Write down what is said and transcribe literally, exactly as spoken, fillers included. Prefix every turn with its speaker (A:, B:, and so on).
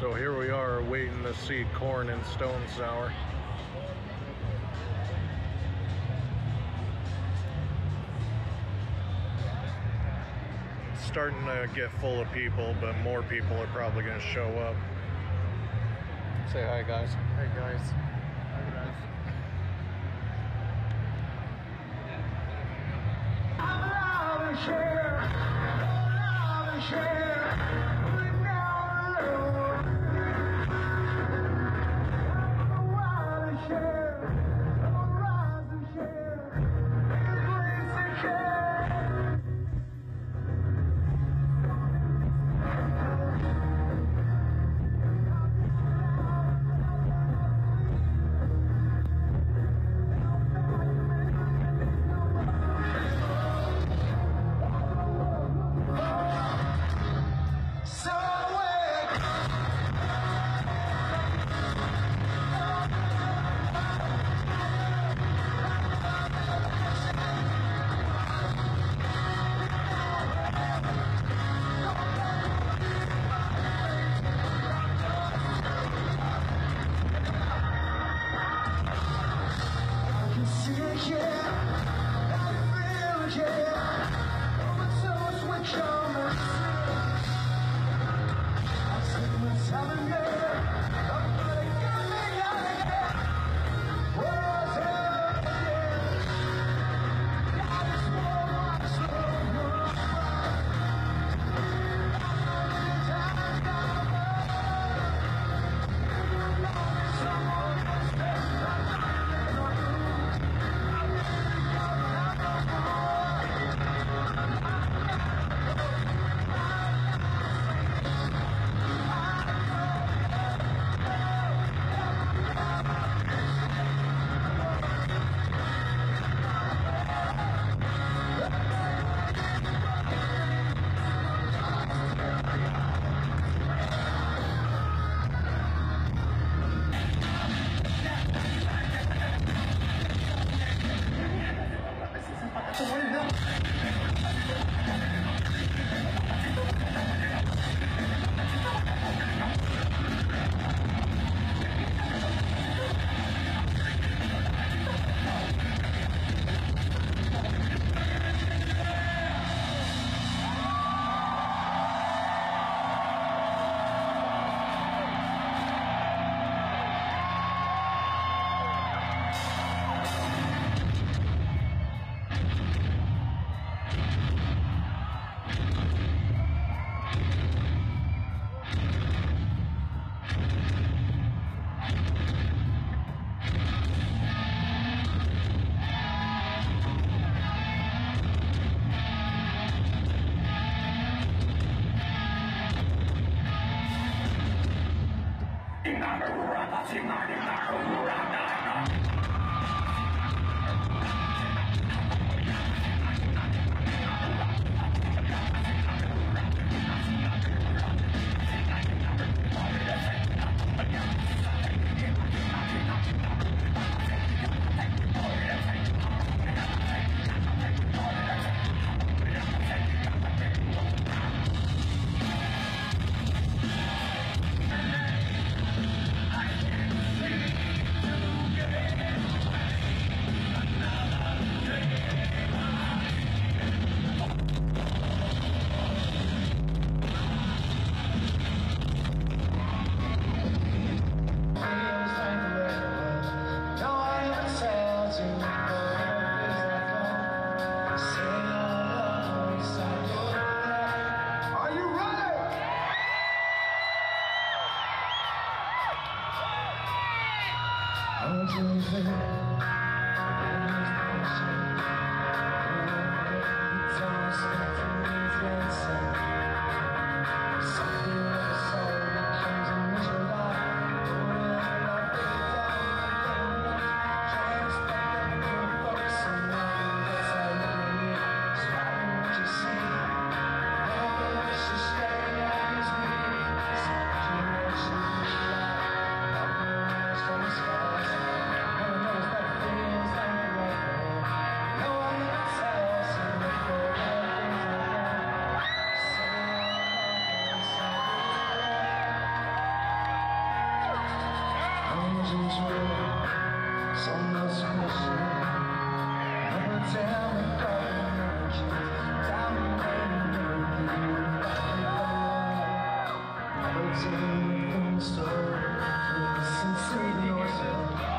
A: So here we are waiting to see Korn and Stone Sour. It's starting to get full of people, but more people are probably going to show up. Say hi, guys.
B: Hey guys. Hi guys. I'm allowed to share. I'm allowed to share. We're now alone. I'm allowed to share. I'm allowed to share. It's grace and care. from the store. Listen to the noises.